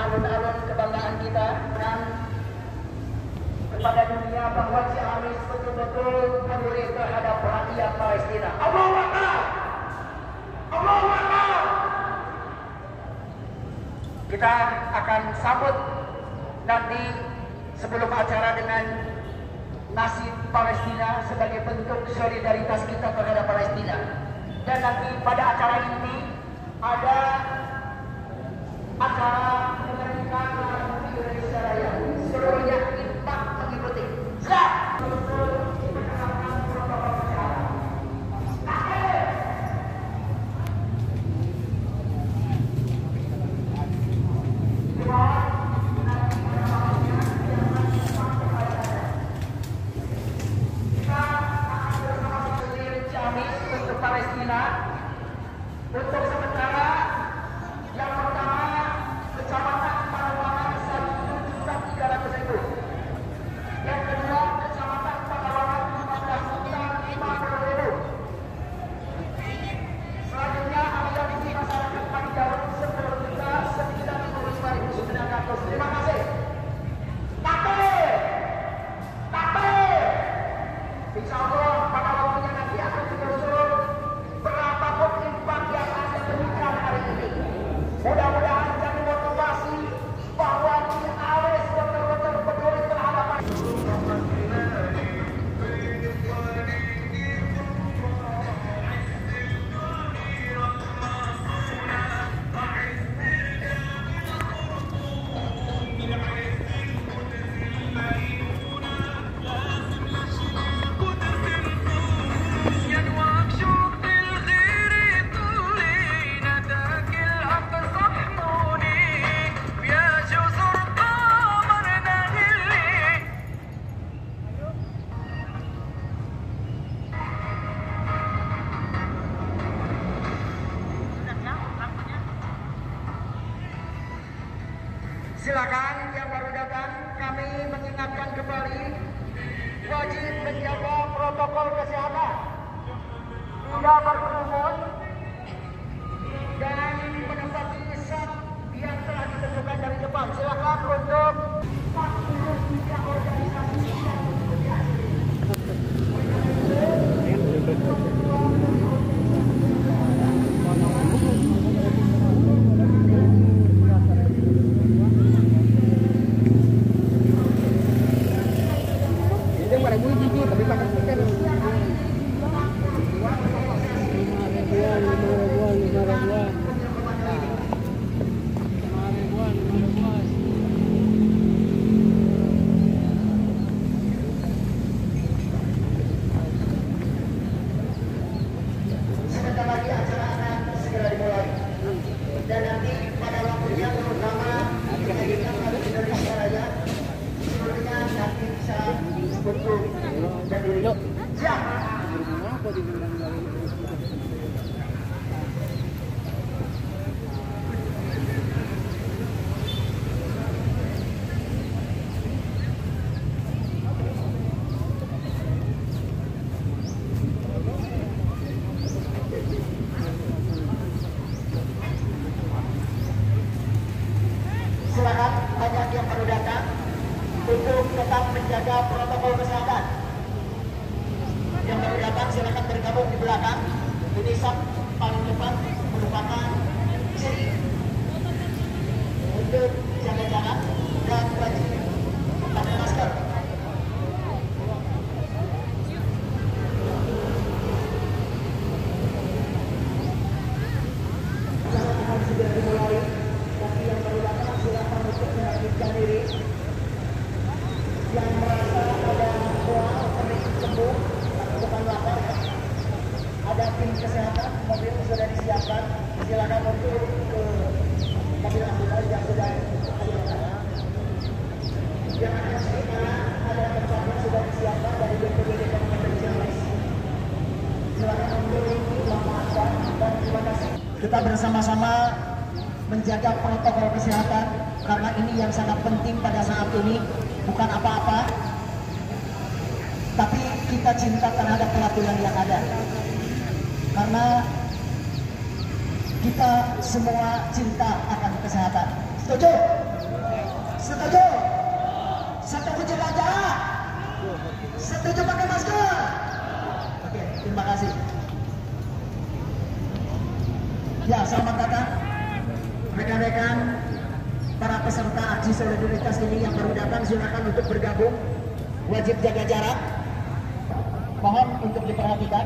alun-alun kebanggaan kita dan kepada dunia bahwa Ciamis betul-betul peduli terhadap rakyat Palestina. Allahu Akbar! Allahu Akbar! Kita akan sambut nanti sebelum acara dengan nasib Palestina sebagai bentuk solidaritas kita terhadap Palestina. Dan nanti pada acara ini ada acara kemerdekaan Republik Indonesia Raya. Seluruhnya impak mengikuti. Siap! Palestina untuk sementara yang pertama kecamatan Padawangan 1.300.000, yang kedua kecamatan Padawangan 15.050.000, selanjutnya aliansi masyarakat Padijarum 10.955.900. Terima kasih. Takbir, takbir. Insya Allah pada waktunya nanti akan menyusul berapapun impak yang Anda berikan hari ini. Mudah-mudahan jadi motivasi bahwa Ciamis betul-betul peduli terhadap silakan yang baru datang, kami mengingatkan kembali wajib menjaga protokol kesehatan, tidak berkerumun dan menempati pesat yang telah ditentukan dari depan. Silakan untuk 43 organisasi yang dan nanti pada waktunya terutama menjadikan Indonesia Raya seluruhnya nanti bisa berkumpul dan diri. Siap. Silakan banyak yang baru datang untuk tetap menjaga protokol kesehatan. Yang baru datang silakan bergabung di belakang. Ini sak paling depan merupakan ciri untuk jaga jarak dan wajib pakai masker. Sudah dimulai. Bagi yang baru datang silakan untuk melanjutkan diri. Yang merasa ada mual, kering, sembuh, bukan lapar, ada tim kesehatan, mobil sudah disiapkan. Silakan untuk ke mobil ambulans yang sudah disiapkan. Jangan henti karena ada tempat yang sudah disiapkan dari BPBD Kabupaten Ciamis. Silakan untuk memanfaatkan dan terima kasih. Kita bersama-sama menjaga protokol kesehatan karena ini yang sangat penting pada saat ini, bukan apa-apa tapi kita cinta terhadap peraturan yang ada karena kita semua cinta akan kesehatan. Setuju? Setuju? Setuju jaga jarak? Setuju pakai masker? Oke, terima kasih. Ya, selamat datang rekan-rekan para peserta aksi solidaritas ini yang baru datang, silakan untuk bergabung. Wajib jaga jarak. Mohon untuk diperhatikan.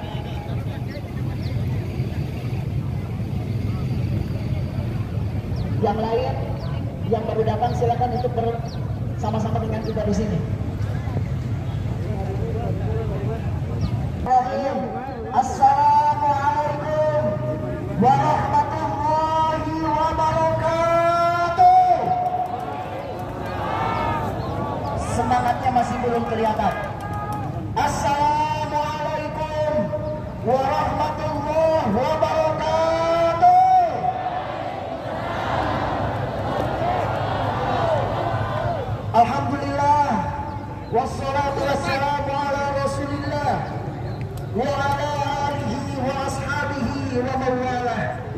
Yang lain yang baru datang silakan untuk bersama-sama dengan kita di sini. Assalamualaikum warahmatullahi wabarakatuh. Semangatnya masih belum kelihatan. Assalamualaikum warahmatullahi wabarakatuh. Alhamdulillah, wassalatu wassalamu ala rasulillah wa ala alihi wa ashabihi wa mawalah.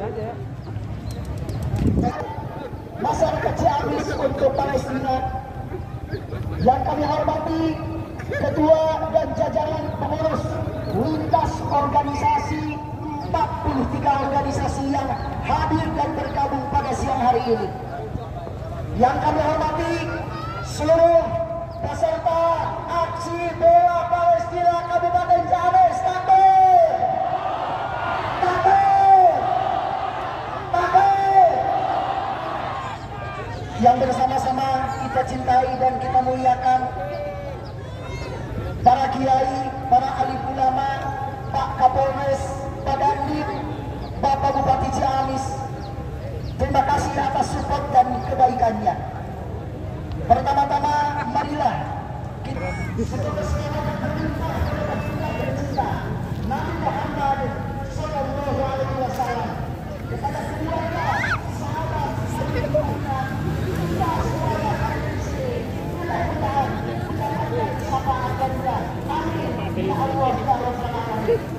Masyarakat Ciamis untuk Palestina yang kami hormati, ketua dan jajaran pengurus lintas organisasi 43 organisasi yang hadir dan bergabung pada siang hari ini. Yang kami hormati seluruh peserta aksi bela Palestina Kabupaten Ciamis, takbir! Takbir! Takbir! Yang bersama-sama kita cintai dan kita muliakan para kiai, para alim ulama, Pak Kapolres, Pak Dandim, Bapak Bupati Ciamis. Terima kasih atas support dan kebaikannya. Pertama-tama marilah kita Nabi Muhammad Sallallahu Alaihi Wasallam kepada keluarga, sahabat, kita semuanya mudah-mudahan mendapatkan syafaat dan amin ya Allah ya Rabbal alamin.